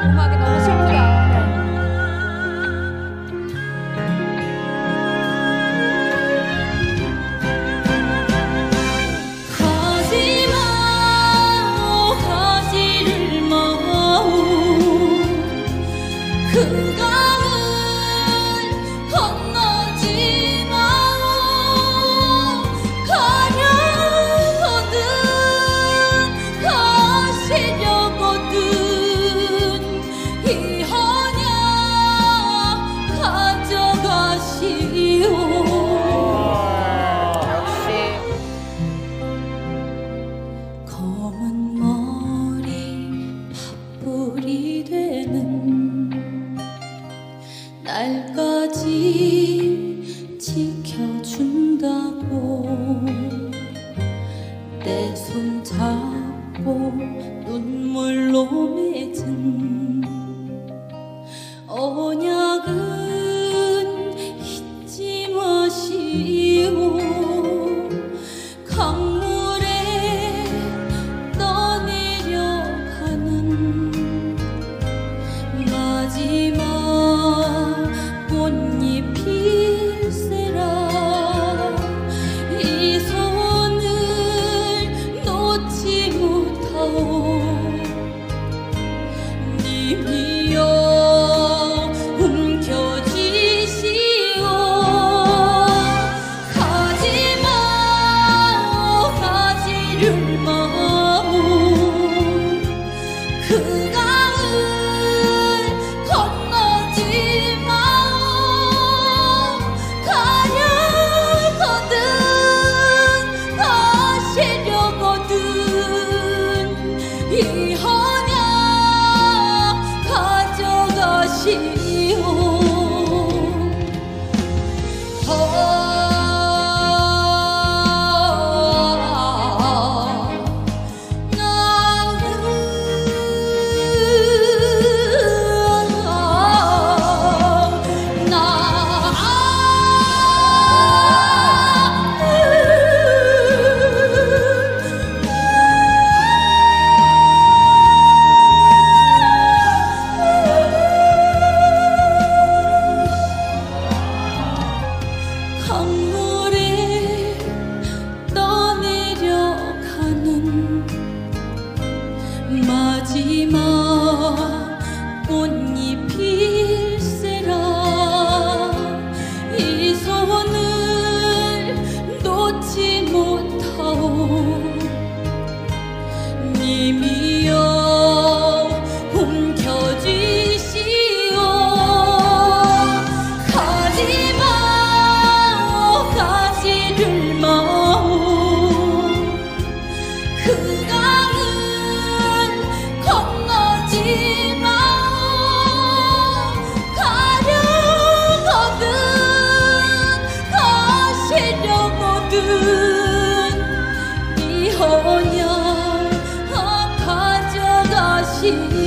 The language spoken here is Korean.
음악이 너무 슬프다. 그 강을 건너지 마오. 가려거든 가시려거든 이 헌약 가져가시오. 역시 검은 머리 팥불이 되는 날까지 지켜준다고 내 손 잡고 눈물로 맺은 언약은 잊지 마시오. 강물에 떠내려가는 마지막 꽃잎일세라. 이 손을 놓지 못하오. 님이여 움켜쥐시오. 가지마오 가지를 마오. 그 강을 건너지 마오. 가려거든 가시려거든 이 헌약 가져가시오. 강물에 떠내려가는 마지막 꽃잎일세라. 이 손을 놓지 못하오. 님이여 움켜쥐시오. 가지마오 가지를 마오. 그 강을 건너지 마오. 가려거든 가시려거든 이 헌약 가져가시